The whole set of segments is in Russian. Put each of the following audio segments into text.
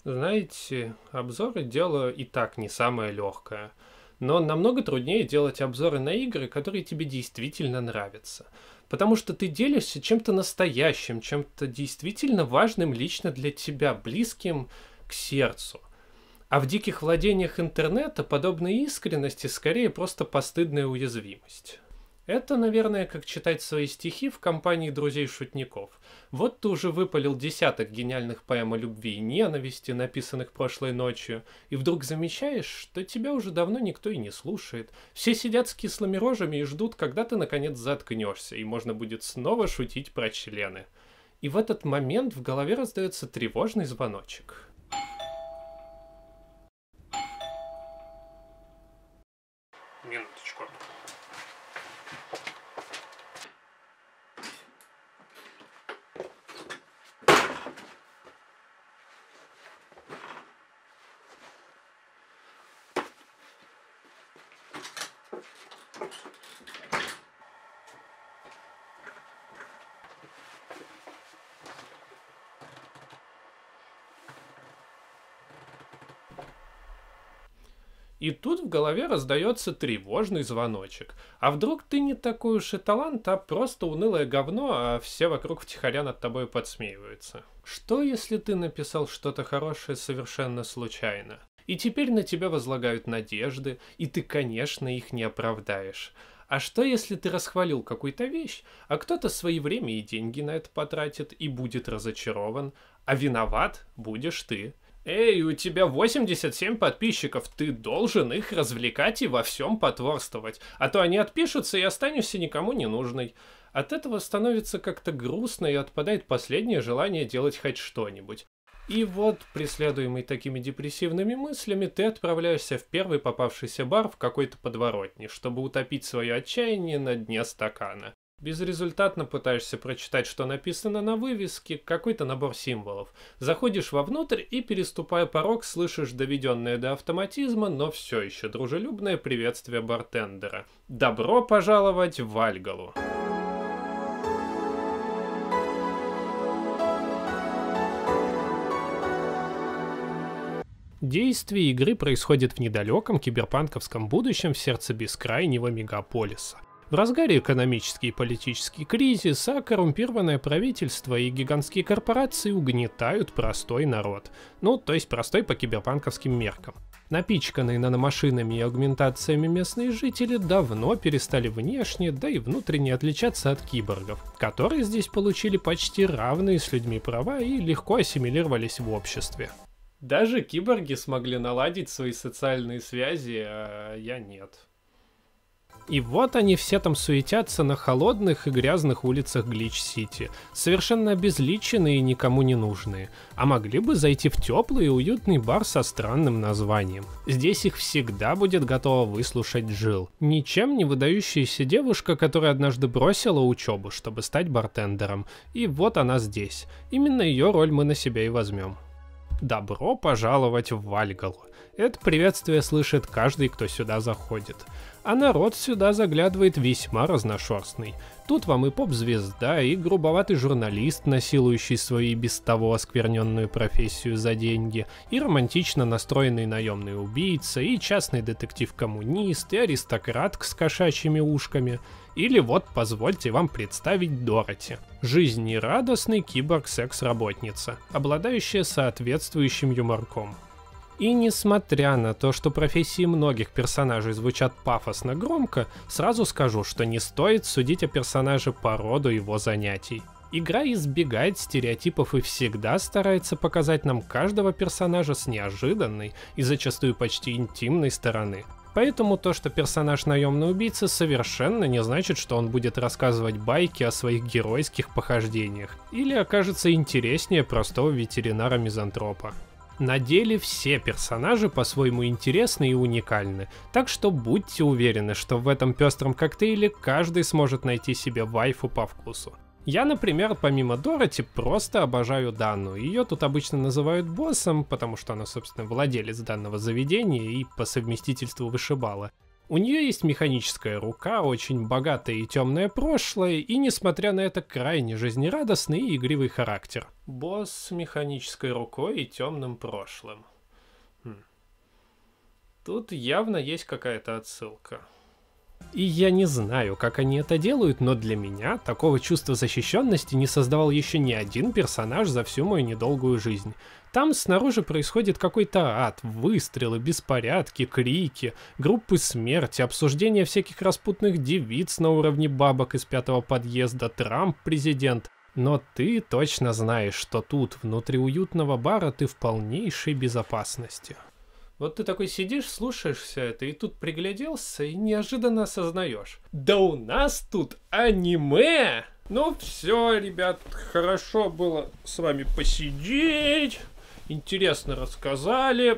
Знаете, обзоры дело и так не самое легкое. Но намного труднее делать обзоры на игры, которые тебе действительно нравятся. Потому что ты делишься чем-то настоящим, чем-то действительно важным лично для тебя, близким к сердцу. А в диких владениях интернета подобной искренности скорее просто постыдная уязвимость. Это, наверное, как читать свои стихи в компании друзей-шутников. Вот ты уже выпалил десяток гениальных поэм о любви и ненависти, написанных прошлой ночью, и вдруг замечаешь, что тебя уже давно никто и не слушает. Все сидят с кислыми рожами и ждут, когда ты наконец заткнешься, и можно будет снова шутить про члены. И в этот момент в голове раздается тревожный звоночек. Минуточку. И тут в голове раздается тревожный звоночек. А вдруг ты не такой уж и талант, а просто унылое говно, а все вокруг втихаря над тобой подсмеиваются? Что, если ты написал что-то хорошее совершенно случайно? И теперь на тебя возлагают надежды, и ты, конечно, их не оправдаешь. А что, если ты расхвалил какую-то вещь, а кто-то свои время и деньги на это потратит и будет разочарован, а виноват будешь ты? Эй, у тебя 87 подписчиков, ты должен их развлекать и во всем потворствовать, а то они отпишутся и останешься никому не нужной. От этого становится как-то грустно и отпадает последнее желание делать хоть что-нибудь. И вот, преследуемый такими депрессивными мыслями, ты отправляешься в первый попавшийся бар в какой-то подворотне, чтобы утопить свое отчаяние на дне стакана. Безрезультатно пытаешься прочитать, что написано на вывеске, какой-то набор символов. Заходишь вовнутрь и, переступая порог, слышишь доведенное до автоматизма, но все еще дружелюбное приветствие бартендера. Добро пожаловать в Вальгалу! Действие игры происходит в недалеком киберпанковском будущем в сердце бескрайнего мегаполиса. В разгаре экономический и политический кризис, а коррумпированное правительство и гигантские корпорации угнетают простой народ. Ну, то есть простой по киберпанковским меркам. Напичканные наномашинами и аугментациями местные жители давно перестали внешне, да и внутренне отличаться от киборгов, которые здесь получили почти равные с людьми права и легко ассимилировались в обществе. Даже киборги смогли наладить свои социальные связи, а я нет. И вот они все там суетятся на холодных и грязных улицах Глич-Сити, совершенно обезличенные и никому не нужные, а могли бы зайти в теплый и уютный бар со странным названием. Здесь их всегда будет готова выслушать Джилл, ничем не выдающаяся девушка, которая однажды бросила учебу, чтобы стать бартендером, и вот она здесь. Именно ее роль мы на себя и возьмем. Добро пожаловать в Вальгалу. Это приветствие слышит каждый, кто сюда заходит. А народ сюда заглядывает весьма разношерстный. Тут вам и поп-звезда, и грубоватый журналист, насилующий свою и без того оскверненную профессию за деньги, и романтично настроенный наемный убийца, и частный детектив-коммунист, и аристократка с кошачьими ушками. Или вот позвольте вам представить Дороти. Жизнерадостный киборг-секс-работница, обладающая соответствующим юморком. И несмотря на то, что профессии многих персонажей звучат пафосно громко, сразу скажу, что не стоит судить о персонаже по роду его занятий. Игра избегает стереотипов и всегда старается показать нам каждого персонажа с неожиданной и зачастую почти интимной стороны. Поэтому то, что персонаж наемный убийца, совершенно не значит, что он будет рассказывать байки о своих геройских похождениях или окажется интереснее простого ветеринара-мизантропа. На деле все персонажи по-своему интересны и уникальны, так что будьте уверены, что в этом пестром коктейле каждый сможет найти себе вайфу по вкусу. Я, например, помимо Дороти, просто обожаю Данну. Ее тут обычно называют боссом, потому что она, собственно, владелец данного заведения и по совместительству вышибала. У нее есть механическая рука, очень богатое и темное прошлое, и, несмотря на это, крайне жизнерадостный и игривый характер. Босс с механической рукой и темным прошлым. Тут явно есть какая-то отсылка. И я не знаю, как они это делают, но для меня такого чувства защищенности не создавал еще ни один персонаж за всю мою недолгую жизнь. Там снаружи происходит какой-то ад, выстрелы, беспорядки, крики, группы смерти, обсуждение всяких распутных девиц на уровне бабок из 5-го подъезда, Трамп президент. Но ты точно знаешь, что тут, внутри уютного бара, ты в полнейшей безопасности. Вот ты такой сидишь, слушаешь все это, и тут пригляделся, и неожиданно осознаешь. Да у нас тут аниме! Ну все, ребят, хорошо было с вами посидеть. Интересно рассказали.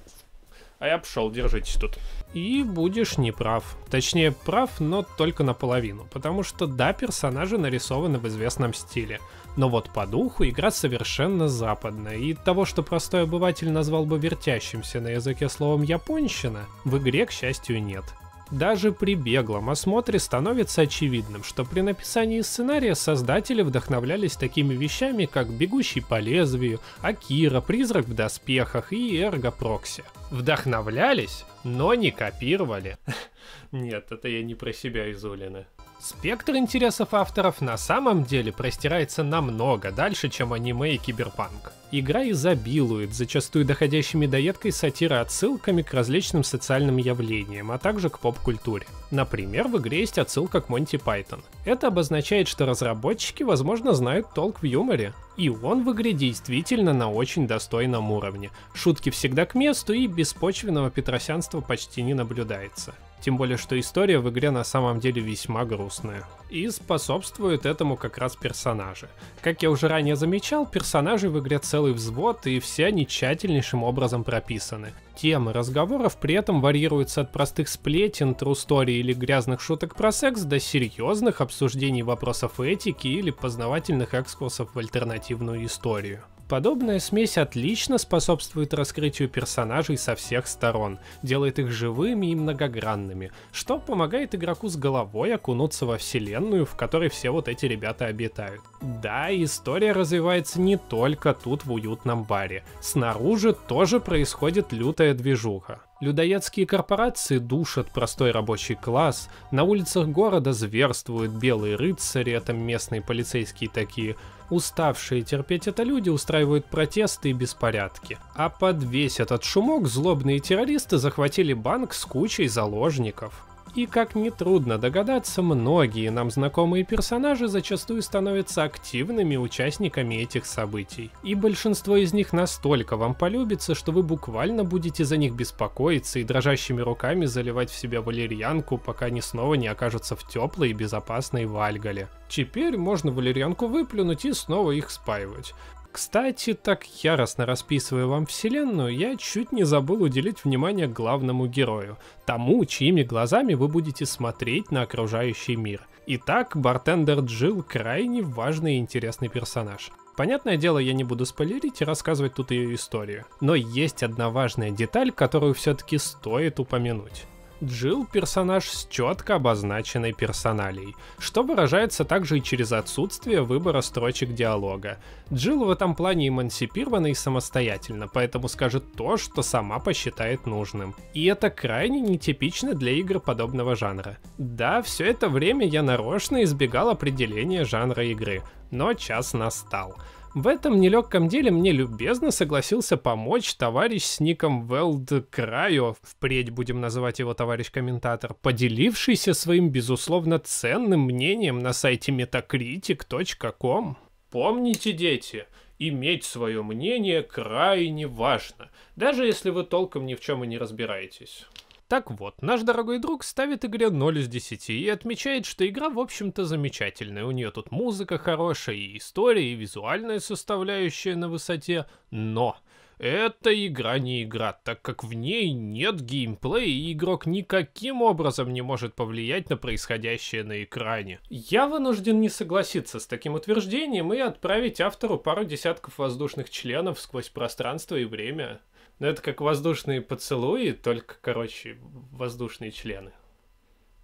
А я пошел, держитесь тут. И будешь неправ. Точнее, прав, но только наполовину. Потому что да, персонажи нарисованы в известном стиле. Но вот по духу игра совершенно западная. И того, что простой обыватель назвал бы вертящимся на языке словом «японщина», в игре, к счастью, нет. Даже при беглом осмотре становится очевидным, что при написании сценария создатели вдохновлялись такими вещами, как «Бегущий по лезвию», «Акира», «Призрак в доспехах» и «Эрго Прокси». Вдохновлялись, но не копировали. Нет, это я не про себя из Улины. Спектр интересов авторов на самом деле простирается намного дальше, чем аниме и киберпанк. Игра изобилует, зачастую доходящими до едкой сатиры отсылками к различным социальным явлениям, а также к поп-культуре. Например, в игре есть отсылка к Монти Пайтон. Это обозначает, что разработчики, возможно, знают толк в юморе. И он в игре действительно на очень достойном уровне. Шутки всегда к месту, и беспочвенного петросянства почти не наблюдается. Тем более, что история в игре на самом деле весьма грустная. И способствуют этому как раз персонажи. Как я уже ранее замечал, персонажей в игре целый взвод, и все они тщательнейшим образом прописаны. Темы разговоров при этом варьируются от простых сплетен, true story или грязных шуток про секс до серьезных обсуждений вопросов этики или познавательных экскурсов в альтернативную историю. Подобная смесь отлично способствует раскрытию персонажей со всех сторон, делает их живыми и многогранными, что помогает игроку с головой окунуться во вселенную, в которой все вот эти ребята обитают. Да, история развивается не только тут в уютном баре, снаружи тоже происходит лютая движуха. Людоедские корпорации душат простой рабочий класс, на улицах города зверствуют белые рыцари, это местные полицейские такие. Уставшие терпеть это люди устраивают протесты и беспорядки. А под весь этот шумок злобные террористы захватили банк с кучей заложников. И, как нетрудно догадаться, многие нам знакомые персонажи зачастую становятся активными участниками этих событий. И большинство из них настолько вам полюбится, что вы буквально будете за них беспокоиться и дрожащими руками заливать в себя валерьянку, пока они снова не окажутся в теплой и безопасной Вальгале. Теперь можно валерьянку выплюнуть и снова их спаивать. Кстати, так яростно расписывая вам вселенную, я чуть не забыл уделить внимание главному герою, тому, чьими глазами вы будете смотреть на окружающий мир. Итак, бартендер Джилл крайне важный и интересный персонаж. Понятное дело, я не буду спойлерить и рассказывать тут ее историю, но есть одна важная деталь, которую все-таки стоит упомянуть. Джилл — персонаж с четко обозначенной персоналией, что выражается также и через отсутствие выбора строчек диалога. Джилл в этом плане эмансипирована и самостоятельна, поэтому скажет то, что сама посчитает нужным. И это крайне нетипично для игр подобного жанра. Да, все это время я нарочно избегал определения жанра игры, но час настал. В этом нелегком деле мне любезно согласился помочь товарищ с ником Велдкрайо, впредь будем называть его товарищ-комментатор, поделившийся своим безусловно ценным мнением на сайте metacritic.com. Помните, дети, иметь свое мнение крайне важно, даже если вы толком ни в чем и не разбираетесь. Так вот, наш дорогой друг ставит игре 0 из 10 и отмечает, что игра в общем-то замечательная. У нее тут музыка хорошая, и история, и визуальная составляющая на высоте, но эта игра не игра, так как в ней нет геймплея, и игрок никаким образом не может повлиять на происходящее на экране. Я вынужден не согласиться с таким утверждением и отправить автору пару десятков воздушных членов сквозь пространство и время. Но это как воздушные поцелуи, только, короче, воздушные члены.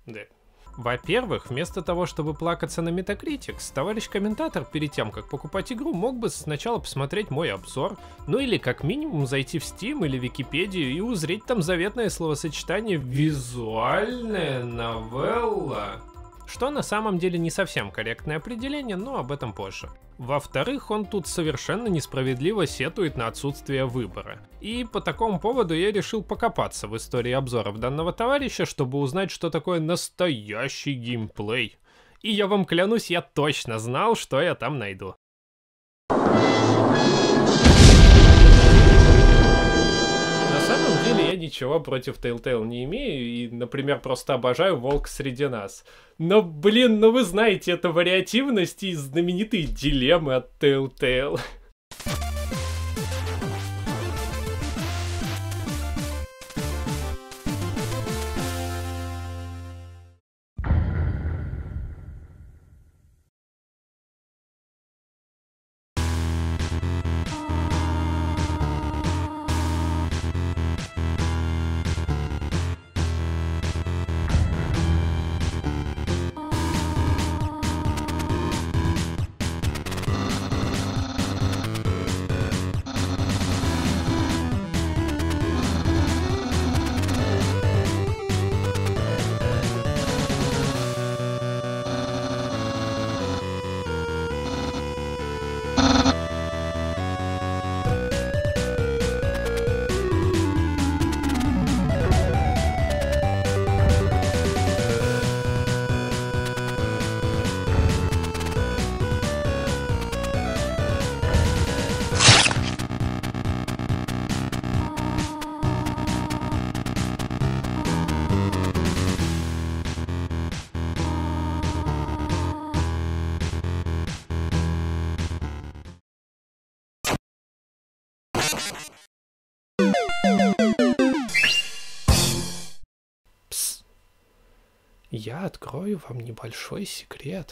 Да. Во-первых, вместо того, чтобы плакаться на Metacritics, товарищ комментатор перед тем, как покупать игру, мог бы сначала посмотреть мой обзор, ну или как минимум зайти в Steam или Википедию и узреть там заветное словосочетание «визуальная новелла». Что на самом деле не совсем корректное определение, но об этом позже. Во-вторых, он тут совершенно несправедливо сетует на отсутствие выбора. И по такому поводу я решил покопаться в истории обзоров данного товарища, чтобы узнать, что такое настоящий геймплей. И я вам клянусь, я точно знал, что я там найду. На самом деле я ничего против Telltale не имею и, например, просто обожаю «Волк среди нас». Но, блин, ну вы знаете, это вариативность и знаменитые дилеммы от Telltale. Пс. Я открою вам небольшой секрет.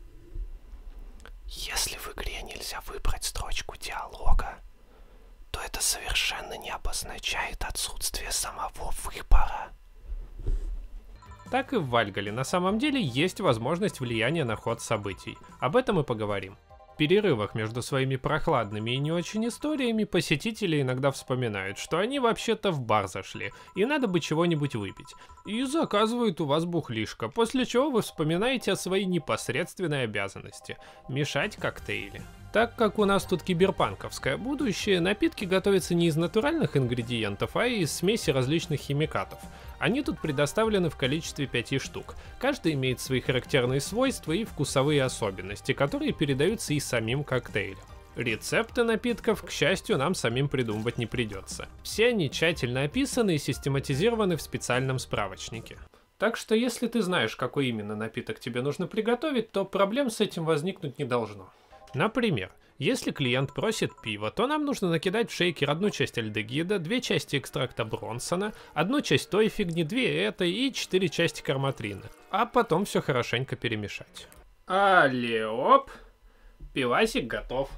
Если в игре нельзя выбрать строчку диалога, то это совершенно не обозначает отсутствие самого выбора. Так и в Вальгале на самом деле есть возможность влияния на ход событий. Об этом и поговорим. В перерывах между своими прохладными и не очень историями посетители иногда вспоминают, что они вообще-то в бар зашли, и надо бы чего-нибудь выпить. И заказывают у вас бухлишко, после чего вы вспоминаете о своей непосредственной обязанности – мешать коктейли. Так как у нас тут киберпанковское будущее, напитки готовятся не из натуральных ингредиентов, а из смеси различных химикатов. Они тут предоставлены в количестве 5 штук. Каждый имеет свои характерные свойства и вкусовые особенности, которые передаются и самим коктейлям. Рецепты напитков, к счастью, нам самим придумывать не придется. Все они тщательно описаны и систематизированы в специальном справочнике. Так что если ты знаешь, какой именно напиток тебе нужно приготовить, то проблем с этим возникнуть не должно. Например, если клиент просит пива, то нам нужно накидать в шейкер 1 часть альдегида, 2 части экстракта Бронсона, 1 часть той фигни, 2 этой и 4 части карматрина. А потом все хорошенько перемешать. Алле-оп! Пивасик готов.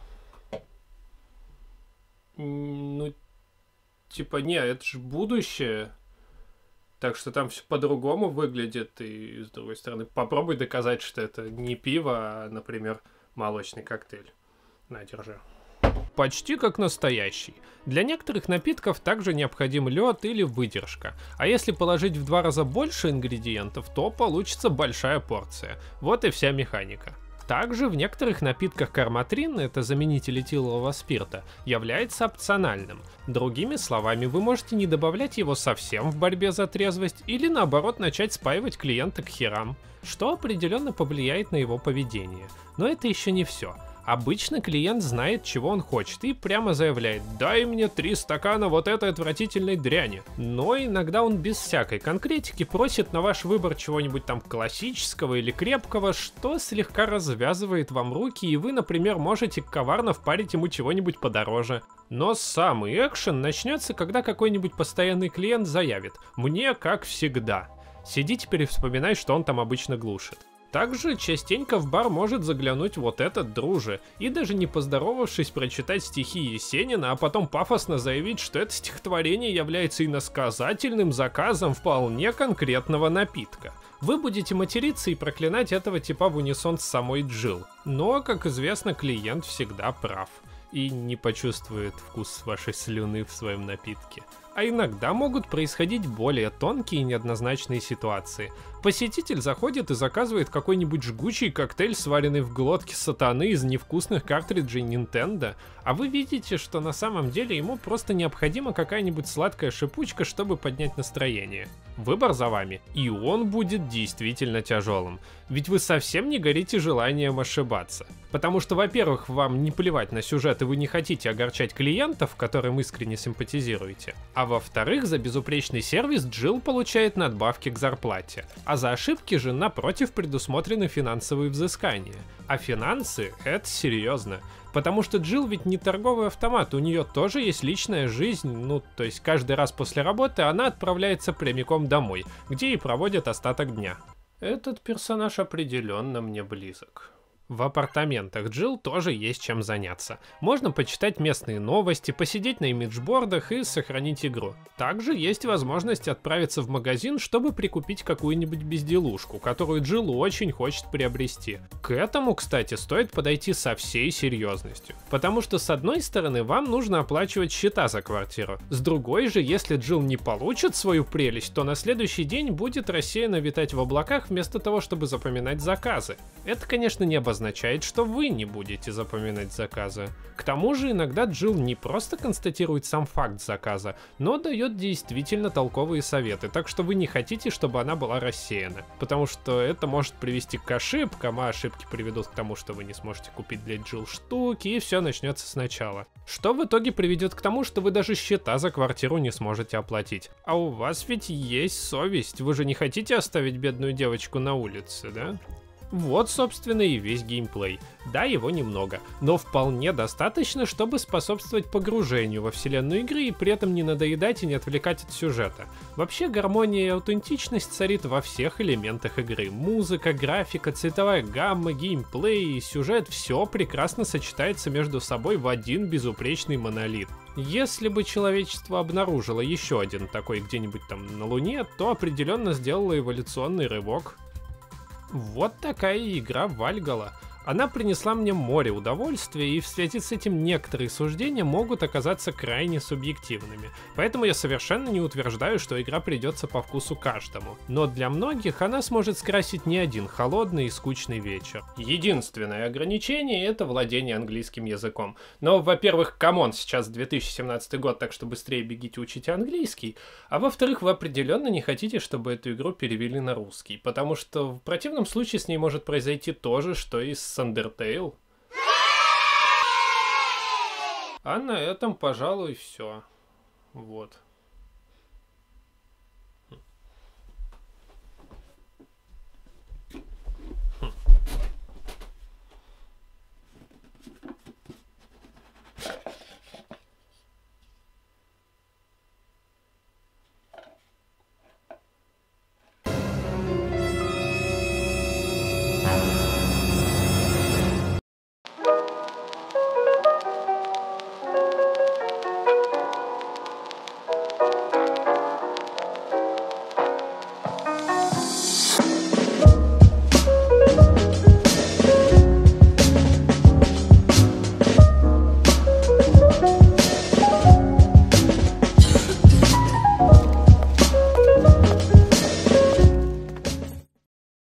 Ну, типа, не, это же будущее. Так что там все по-другому выглядит. И, с другой стороны, попробуй доказать, что это не пиво, а, например, молочный коктейль. На, держи. Почти как настоящий. Для некоторых напитков также необходим лед или выдержка. А если положить в 2 раза больше ингредиентов, то получится большая порция. Вот и вся механика. Также в некоторых напитках карматрин, это заменитель этилового спирта, является опциональным. Другими словами, вы можете не добавлять его совсем в борьбе за трезвость или наоборот начать спаивать клиента к херам, что определенно повлияет на его поведение. Но это еще не все. Обычно клиент знает, чего он хочет, и прямо заявляет: «Дай мне 3 стакана вот этой отвратительной дряни». Но иногда он без всякой конкретики просит на ваш выбор чего-нибудь там классического или крепкого, что слегка развязывает вам руки, и вы, например, можете коварно впарить ему чего-нибудь подороже. Но самый экшен начнется, когда какой-нибудь постоянный клиент заявит: «Мне как всегда». Сиди теперь и вспоминай, что он там обычно глушит. Также частенько в бар может заглянуть вот этот друже, и даже не поздоровавшись прочитать стихи Есенина, а потом пафосно заявить, что это стихотворение является иносказательным заказом вполне конкретного напитка. Вы будете материться и проклинать этого типа в унисон с самой Джилл, но, как известно, клиент всегда прав и не почувствует вкус вашей слюны в своем напитке. А иногда могут происходить более тонкие и неоднозначные ситуации. Посетитель заходит и заказывает какой-нибудь жгучий коктейль, сваренный в глотке сатаны из невкусных картриджей Nintendo, а вы видите, что на самом деле ему просто необходима какая-нибудь сладкая шипучка, чтобы поднять настроение. Выбор за вами, и он будет действительно тяжелым, ведь вы совсем не горите желанием ошибаться. Потому что, во-первых, вам не плевать на сюжет и вы не хотите огорчать клиентов, которым искренне симпатизируете, а во-вторых, за безупречный сервис Джилл получает надбавки к зарплате, а за ошибки же, напротив, предусмотрены финансовые взыскания. А финансы — это серьезно. Потому что Джилл ведь не торговый автомат, у нее тоже есть личная жизнь, ну, то есть каждый раз после работы она отправляется прямиком домой, где и проводит остаток дня. Этот персонаж определенно мне близок. В апартаментах Джилл тоже есть чем заняться. Можно почитать местные новости, посидеть на имиджбордах и сохранить игру. Также есть возможность отправиться в магазин, чтобы прикупить какую-нибудь безделушку, которую Джилл очень хочет приобрести. К этому, кстати, стоит подойти со всей серьезностью. Потому что с одной стороны вам нужно оплачивать счета за квартиру. С другой же, если Джилл не получит свою прелесть, то на следующий день будет рассеянно витать в облаках вместо того, чтобы запоминать заказы. Это, конечно, не означает, что вы не будете запоминать заказы. К тому же иногда Джилл не просто констатирует сам факт заказа, но дает действительно толковые советы, так что вы не хотите, чтобы она была рассеяна, потому что это может привести к ошибкам, а ошибки приведут к тому, что вы не сможете купить для Джилл штуки, и все начнется сначала. Что в итоге приведет к тому, что вы даже счета за квартиру не сможете оплатить. А у вас ведь есть совесть, вы же не хотите оставить бедную девочку на улице, да? Вот, собственно, и весь геймплей. Да, его немного, но вполне достаточно, чтобы способствовать погружению во вселенную игры и при этом не надоедать и не отвлекать от сюжета. Вообще, гармония и аутентичность царит во всех элементах игры. Музыка, графика, цветовая гамма, геймплей и сюжет — все прекрасно сочетается между собой в один безупречный монолит. Если бы человечество обнаружило еще один такой где-нибудь там на Луне, то определенно сделало эволюционный рывок. Вот такая игра Вальгалла. Она принесла мне море удовольствия, и в связи с этим некоторые суждения могут оказаться крайне субъективными. Поэтому я совершенно не утверждаю, что игра придется по вкусу каждому. Но для многих она сможет скрасить не один холодный и скучный вечер. Единственное ограничение — это владение английским языком. Но, во-первых, камон, сейчас 2017 год, так что быстрее бегите учите английский. А во-вторых, вы определенно не хотите, чтобы эту игру перевели на русский, потому что в противном случае с ней может произойти то же, что и с Undertale. А на этом, пожалуй, все. Вот.